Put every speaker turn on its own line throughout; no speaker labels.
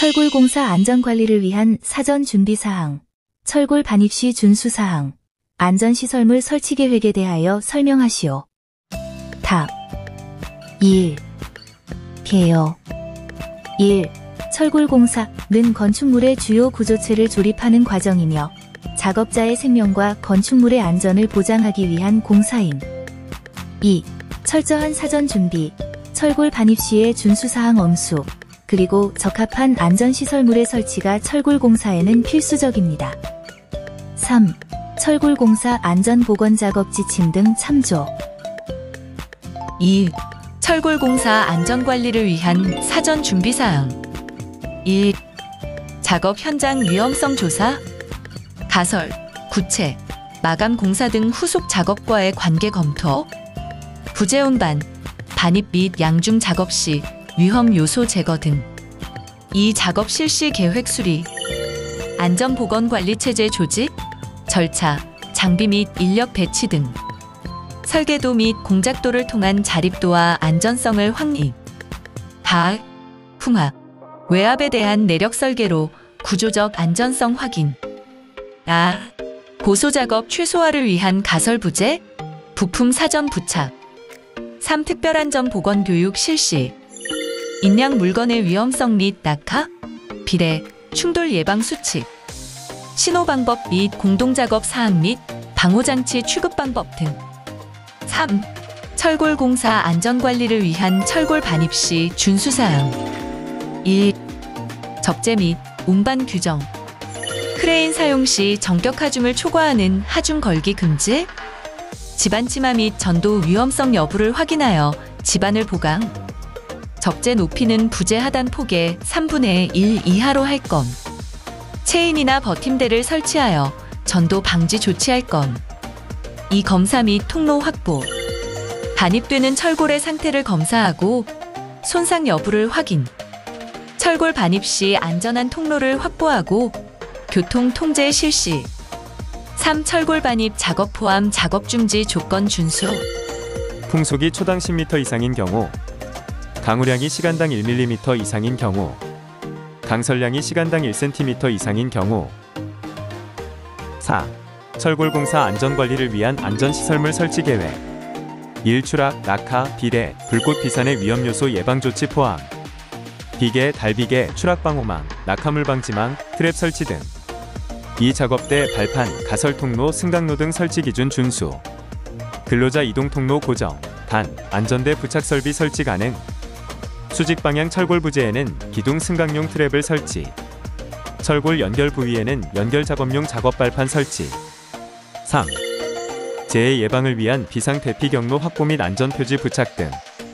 철골공사 안전관리를 위한 사전 준비사항, 철골 반입 시 준수사항, 안전시설물 설치 계획에 대하여 설명하시오. 답 1. 개요. 1. 철골공사는 건축물의 주요 구조체를 조립하는 과정이며 작업자의 생명과 건축물의 안전을 보장하기 위한 공사임. 2. 철저한 사전 준비, 철골 반입 시의 준수사항 엄수, 그리고 적합한 안전시설물의 설치가 철골공사에는 필수적입니다. 3. 철골공사 안전보건작업 지침 등 참조.
2. 철골공사 안전관리를 위한 사전 준비사항. 1. 작업 현장 위험성 조사, 가설, 구체, 마감 공사 등 후속 작업과의 관계 검토, 부재 운반, 반입 및 양중 작업 시 위험 요소 제거 등. 2. 작업 실시 계획 수리, 안전보건관리체제 조직, 절차, 장비 및 인력 배치 등. 설계도 및 공작도를 통한 자립도와 안전성을 확인. 가압, 풍압, 외압에 대한 내력 설계로 구조적 안전성 확인. 고소작업 최소화를 위한 가설 부재, 부품 사전 부착. 3. 특별안전 보건 교육 실시. 인양 물건의 위험성 및 낙하, 비례, 충돌 예방 수칙. 신호 방법 및 공동작업 사항 및 방호장치 취급 방법 등. 3. 철골공사 안전관리를 위한 철골 반입 시 준수사항. 1. 접재 및 운반 규정. 크레인 사용 시 정격 하중을 초과하는 하중 걸기 금지. 집안 치마 및 전도 위험성 여부를 확인하여 집안을 보강. 적재 높이는 부재 하단 폭의 3분의 1 이하로 할 건. 체인이나 버팀대를 설치하여 전도 방지 조치할 건. 2. 검사 및 통로 확보. 반입되는 철골의 상태를 검사하고 손상 여부를 확인. 철골 반입 시 안전한 통로를 확보하고 교통 통제 실시. 3. 철골 반입 작업 포함 작업 중지 조건 준수.
풍속이 초당 10m 이상인 경우, 강우량이 시간당 1mm 이상인 경우, 강설량이 시간당 1cm 이상인 경우. 4. 철골공사 안전관리를 위한 안전시설물 설치 계획. 1. 추락, 낙하, 비례, 불꽃 비산의 위험요소 예방조치 포함. 비계, 달비계, 추락방호망, 낙하물 방지망, 트랩 설치 등. 2. 작업대, 발판, 가설통로, 승강로 등 설치 기준 준수. 근로자 이동 통로 고정, 단, 안전대 부착 설비 설치 가능. 수직 방향 철골 부재에는 기둥 승강용 트랩을 설치. 철골 연결 부위에는 연결 작업용 작업 발판 설치. 3. 재해 예방을 위한 비상 대피 경로 확보 및 안전 표지 부착 등.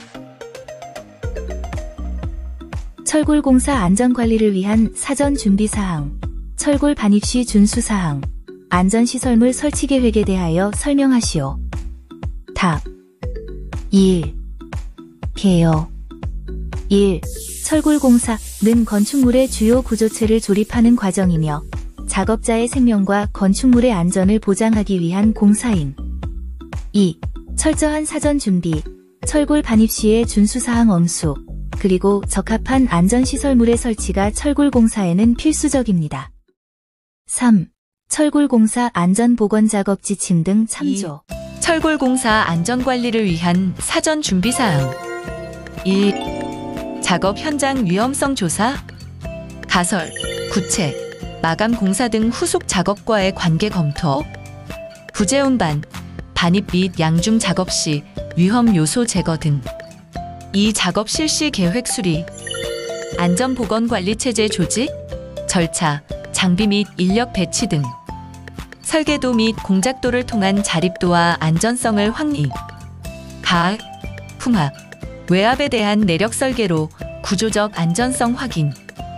철골공사 안전관리를 위한 사전 준비사항, 철골 반입 시 준수사항, 안전시설물 설치 계획에 대하여 설명하시오. 답 1. 개요. 1. 철골공사는 건축물의 주요 구조체를 조립하는 과정이며 작업자의 생명과 건축물의 안전을 보장하기 위한 공사임. 2. 철저한 사전 준비, 철골 반입 시의 준수사항 엄수, 그리고 적합한 안전시설물의 설치가 철골공사에는 필수적입니다. 3. 철골공사 안전보건작업 지침 등 참조.
2. 철골공사 안전관리를 위한 사전 준비사항. 1. 작업 현장 위험성 조사, 가설, 구체, 마감 공사 등 후속 작업과의 관계 검토, 부재 운반, 반입 및 양중 작업 시 위험 요소 제거 등. 2. 작업 실시 계획 수리, 안전보건관리체제 조직, 절차, 장비 및 인력 배치 등. 설계도 및 공작도를 통한 자립도와 안전성을 확인. 가압, 풍압, 외압에 대한 내력 설계로 구조적 안전성 확인.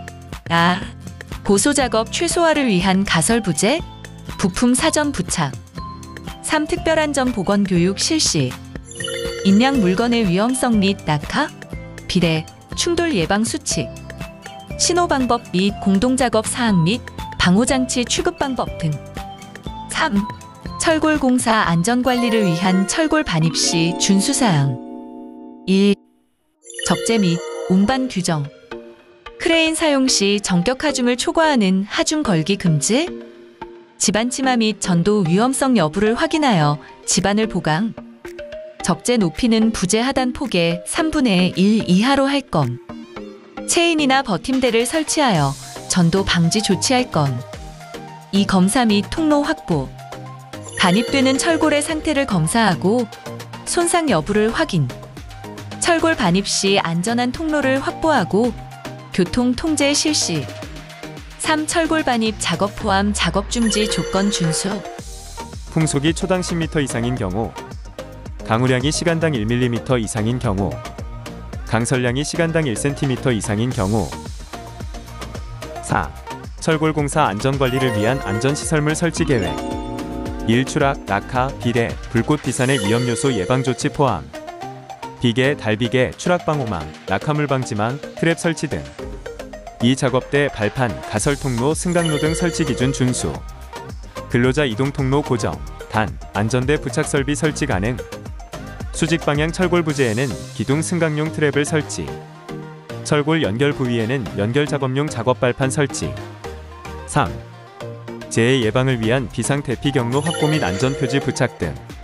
고소작업 최소화를 위한 가설 부재, 부품 사전 부착. 3. 특별안전 보건 교육 실시. 인양 물건의 위험성 및 낙하, 비례, 충돌 예방 수칙. 신호 방법 및 공동작업 사항 및 방호장치 취급 방법 등. 3. 철골공사 안전관리를 위한 철골 반입 시 준수사항. 1. 적재 및 운반 규정. 크레인 사용 시 정격 하중을 초과하는 하중 걸기 금지. 집안 침하 및 전도 위험성 여부를 확인하여 집안을 보강. 적재 높이는 부재 하단 폭의 3분의 1 이하로 할 것. 체인이나 버팀대를 설치하여 전도 방지 조치할 것. 이 검사 및 통로 확보. 반입되는 철골의 상태를 검사하고 손상 여부를 확인. 철골 반입 시 안전한 통로를 확보하고 교통 통제 실시. 3. 철골 반입 작업 포함 작업 중지 조건 준수.
풍속이 초당 10m 이상인 경우, 강우량이 시간당 1mm 이상인 경우, 강설량이 시간당 1cm 이상인 경우. 4. 철골 공사 안전관리를 위한 안전시설물 설치 계획. 1. 추락, 낙하, 비례, 불꽃 비산의 위험요소 예방조치 포함. 비계, 달비계, 추락방호망, 낙하물 방지망, 트랩 설치 등. 2. 작업대, 발판, 가설통로, 승강로 등 설치 기준 준수. 근로자 이동통로 고정, 단, 안전대 부착 설비 설치 가능. 수직 방향 철골 부재에는 기둥 승강용 트랩을 설치. 철골 연결 부위에는 연결 작업용 작업 발판 설치. 3. 재해 예방을 위한 비상 대피 경로 확보 및 안전 표지 부착 등.